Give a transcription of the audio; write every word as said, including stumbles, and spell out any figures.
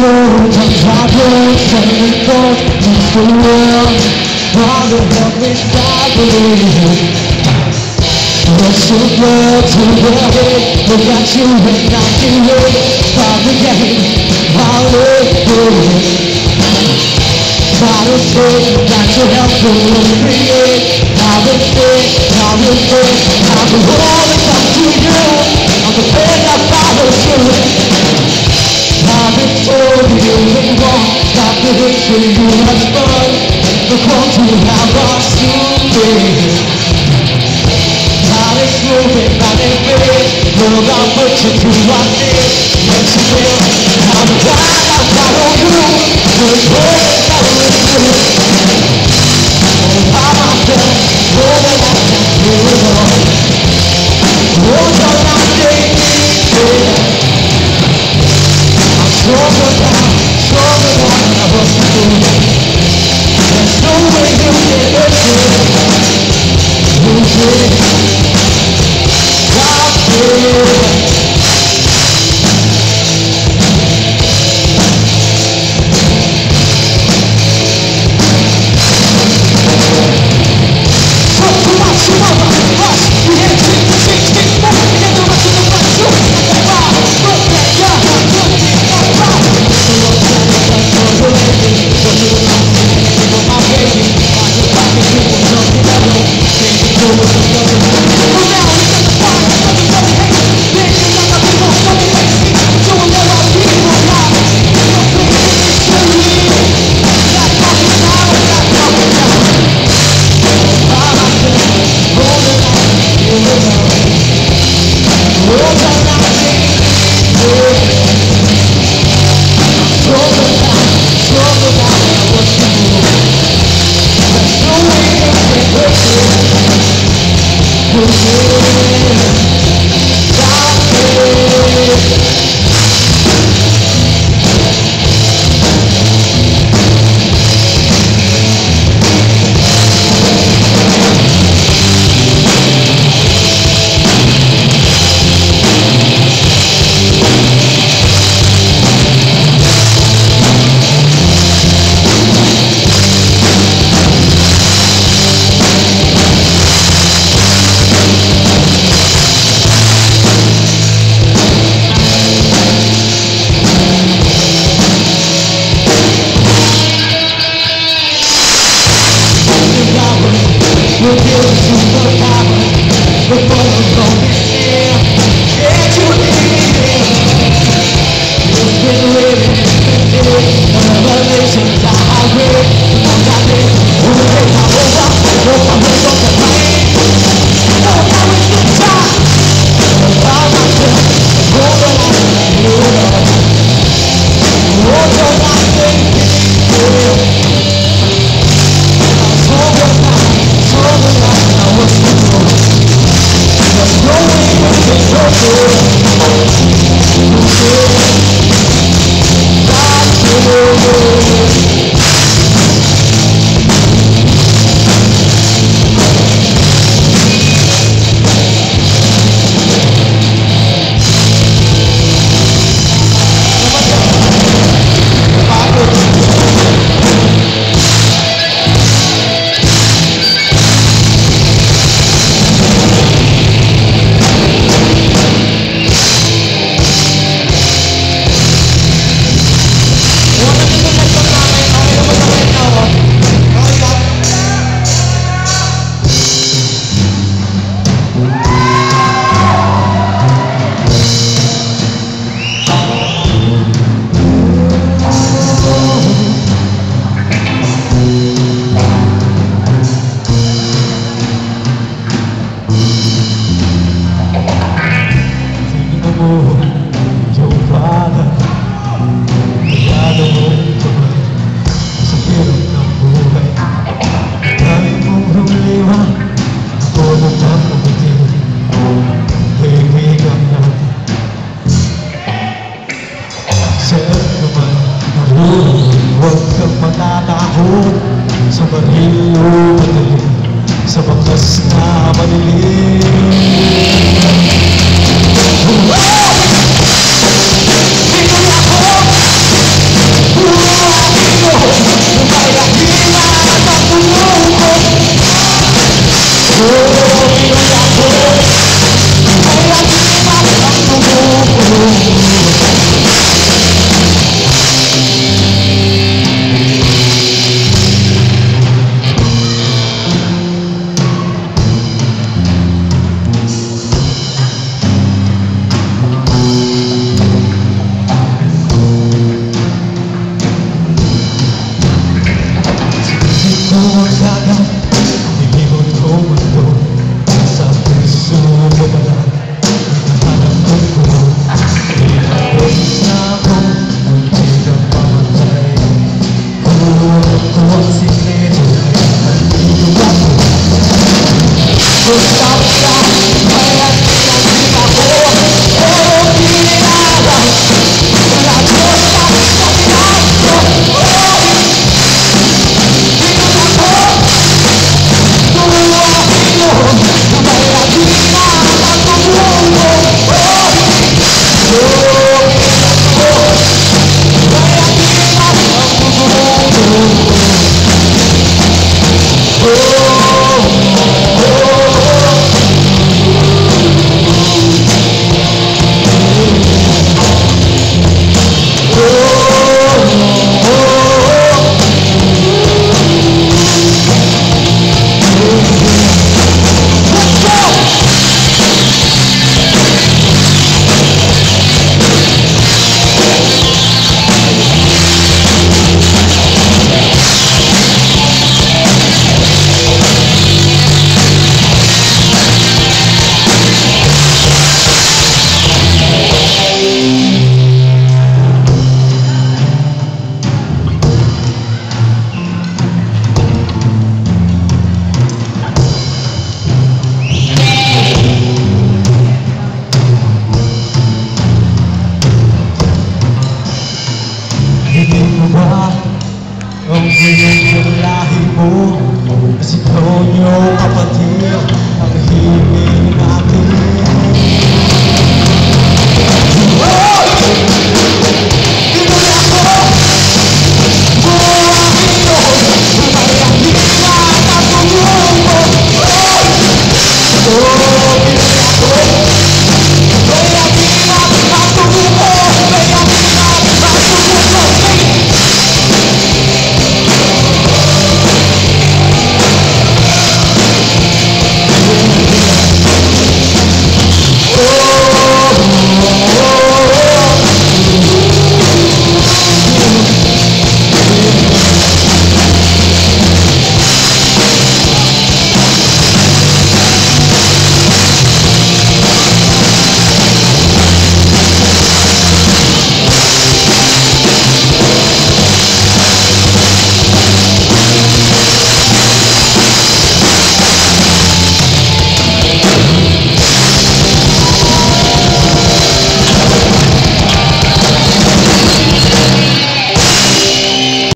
roads and side roads and we both meet the world. All the help is traveling. What's the world to the head? We got you and I can wait. From the game, I'll live for it. Try to say that you help me create. How we think, how we think, how we always come to you. On the pain I follow through. I've been told you ain't wrong. Stop the history, you much fun. The quote you have are stupid. It's moving by their face. Look, I'll put you through what this. Yes, you will. I'm glad I follow you. Good boy, follow you. Oh, by myself, more than I can do it all. Oh, don't I take it? I'm stronger now, stronger now than I was before. There's no way you can lose it. Lose it. mo, kasi ikaw yung kapatid.